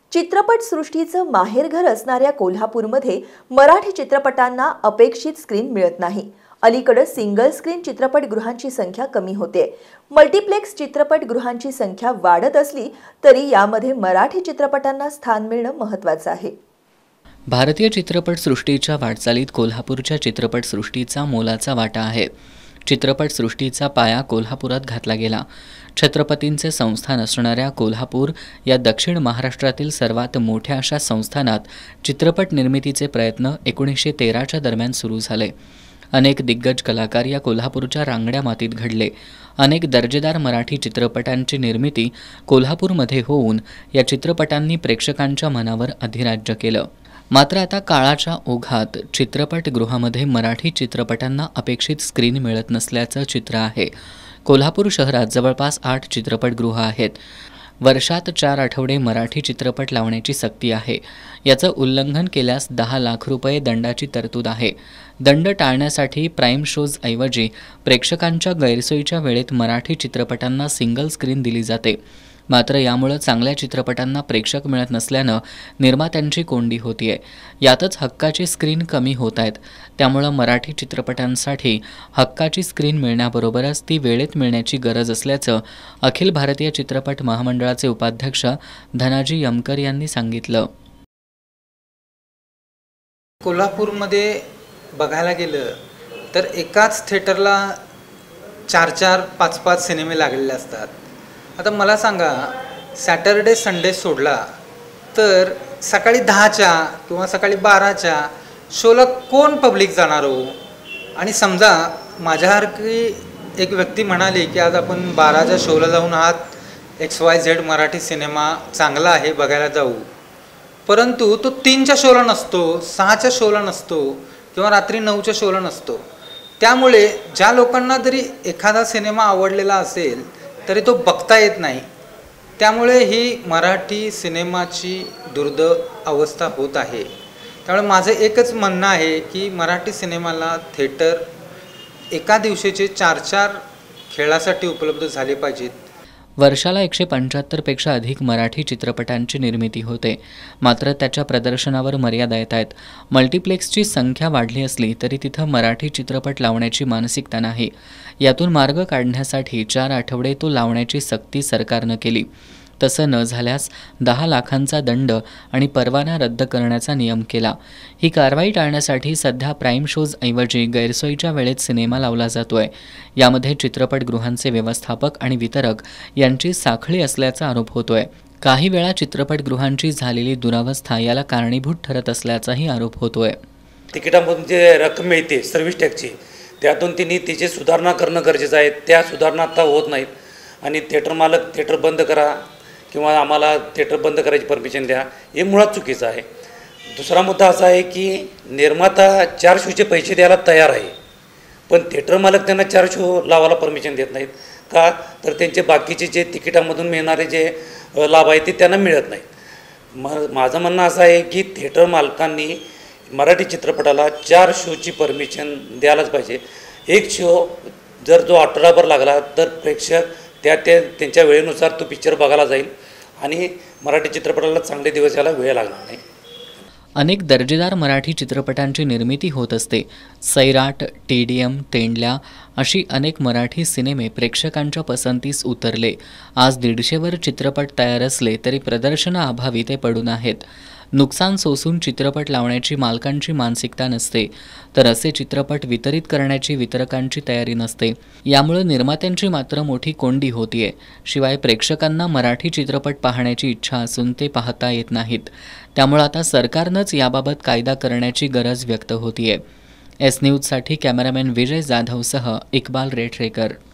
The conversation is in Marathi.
चित्रपटसृष्टीचं माहेरघर असणाऱ्या कोल्हापूरमध्ये मराठी चित्रपटांना अपेक्षित स्क्रीन मिळत नाही। अलीकडे सिंगल स्क्रीन चित्रपटगृहांची संख्या कमी होते। मल्टीप्लेक्स चित्रपटगृहांची संख्या वाढत असली तरी यामध्ये मराठी चित्रपटांना स्थान मिळणं महत्त्वाचं आहे। भारतीय चित्रपटसृष्टीच्या वाटचालीत कोल्हापूरच्या चित्रपटसृष्टीचा मोलाचा वाटा आहे। चित्रपटसृष्टीचा पाया कोल्हापुरात घातला गेला। छत्रपतींचे संस्थान असणाऱ्या कोल्हापूर या दक्षिण महाराष्ट्रातील सर्वात मोठ्या अशा संस्थानात चित्रपट निर्मितीचे प्रयत्न 1913च्या दरम्यान सुरू झाले। अनेक दिग्गज कलाकार या कोल्हापूरच्या रांगड्या मातीत घडले। अनेक दर्जेदार मराठी चित्रपटांची निर्मिती कोल्हापूरमध्ये होऊन या चित्रपटांनी प्रेक्षकांच्या मनावर अधिराज्य केलं। मात्र आता काळाच्या ओघात चित्रपटगृहामध्ये मराठी चित्रपटांना अपेक्षित स्क्रीन मिळत नसल्याचं चित्र आहे। कोल्हापूर शहरात जवळपास 8 चित्रपटगृह आहेत। वर्षात 4 आठवडे मराठी चित्रपट लावण्याची सक्ती आहे। याचं उल्लंघन केल्यास 10 लाख रुपये दंडाची तरतूद आहे। दंड टाळण्यासाठी प्राईम शोज ऐवजी प्रेक्षकांच्या गैरसोयीच्या वेळेत मराठी चित्रपटांना सिंगल स्क्रीन दिली जाते। मात्र यामुळे चांगल्या चित्रपटांना प्रेक्षक मिळत नसल्यानं निर्मात्यांची कोंडी होतीये। यातच हक्काची स्क्रीन कमी होत आहेत। त्यामुळे मराठी चित्रपटांसाठी हक्काची स्क्रीन मिळण्याबरोबरच ती वेळेत मिळण्याची गरज असल्याचं अखिल भारतीय चित्रपट महामंडळाचे उपाध्यक्ष धनाजी यमकर यांनी सांगितलं। कोल्हापूरमध्ये बघायला गेलं तर एकाच थिएटरला 4-4, 5-5 सिनेमे लागलेले असतात। आता मला सांगा, सॅटरडे संडे सोडला तर सकाळी 10च्या किंवा सकाळी 12च्या शोला कोण पब्लिक जाणार हो? आणि समजा माझ्यासारखी एक व्यक्ती म्हणाली की आज आपण 12च्या शोला जाऊन आहात XYZ मराठी सिनेमा चांगला आहे बघायला जाऊ, परंतु तो 3च्या शोला नसतो, 6च्या शोला नसतो किंवा रात्री 9च्या शोला नसतो। त्यामुळे ज्या लोकांना जरी एखादा सिनेमा आवडलेला असेल तरी तो बघता येत नाही। त्यामुळे ही मराठी सिनेमाची दुर्दैव अवस्था होत आहे। त्यामुळे माझं एकच म्हणणं आहे की मराठी सिनेमाला थिएटर एका दिवशीचे 4-4 खेळासाठी उपलब्ध झाले पाहिजेत। वर्षाला 175 पेक्षा अधिक मराठी चित्रपटांची निर्मिती होते। मात्र त्याच्या प्रदर्शनावर मर्यादा येत आहेत। मल्टीप्लेक्सची संख्या वाढली असली तरी तिथं मराठी चित्रपट लावण्याची मानसिकता नाही। यातून मार्ग काढण्यासाठी 4 आठवडे तो लावण्याची सक्ती सरकारनं केली। तसं न झाल्यास 10 लाखांचा दंड आणि परवाना रद्द करण्याचा नियम केला। ही कारवाई टाळण्यासाठी सध्या प्राईम शोज ऐवजी गैरसोयीच्या वेळेत सिनेमा लावला जातोय। यामध्ये चित्रपटगृहांचे व्यवस्थापक आणि वितरक यांची साखळी असल्याचा आरोप होतोय। काही वेळा चित्रपटगृहांची झालेली दुरावस्था याला कारणीभूत ठरत असल्याचाही आरोप होतोय। तिकिटामधून जे रक्कम मिळते सर्व्हिस टॅक्सची, त्यातून तिने तिची सुधारणा करणं गरजेचं आहे। त्या सुधारणा आता होत नाहीत आणि थिएटर मालक थिएटर बंद करा किंवा आम्हाला थिएटर बंद करायची परमिशन द्या, हे मुळात चुकीचं आहे। दुसरा मुद्दा असा आहे की निर्माता 4 शोचे पैसे द्यायला तयार आहे, पण थिएटर मालक त्यांना 4 शो लावायला परमिशन देत नाहीत। का तर त्यांचे बाकीचे जे तिकिटामधून मिळणारे जे लाभ आहेत ते त्यांना मिळत नाहीत। माझं म्हणणं असं आहे की थिएटर मालकांनी मराठी चित्रपटाला 4 शोची परमिशन द्यायलाच पाहिजे। एक शो जर जो आठवडाभर लागला तर प्रेक्षक त्यांच्या वेळेनुसार तो पिक्चर बघायला जाईल आणि मराठी चित्रपटाला चांगले दिवस यायला वेळ लागणार नाही। अनेक दर्जेदार मराठी चित्रपटांची निर्मिती होत असते। सैराट, TDM, तेंडल्या अशी अनेक मराठी सिनेमे प्रेक्षकांच्या पसंतीस उतरले। आज 150वर चित्रपट तयार असले तरी प्रदर्शनाअभावी ते पडून आहेत। नुकसान सोसून चित्रपट लावण्याची मालकांची मानसिकता नसते, तर असे चित्रपट वितरित करण्याची वितरकांची तयारी नसते। यामुळे निर्मात्यांची मात्र मोठी कोंडी होतीये। शिवाय प्रेक्षकांना मराठी चित्रपट पाहण्याची इच्छा असून ते पाहता येत नाहीत। त्यामुळे आता सरकारनंच याबाबत कायदा करण्याची गरज व्यक्त होतीये। S न्यूजसाठी कॅमेरामॅन विजय जाधवसह इक्बाल रेठरेकर।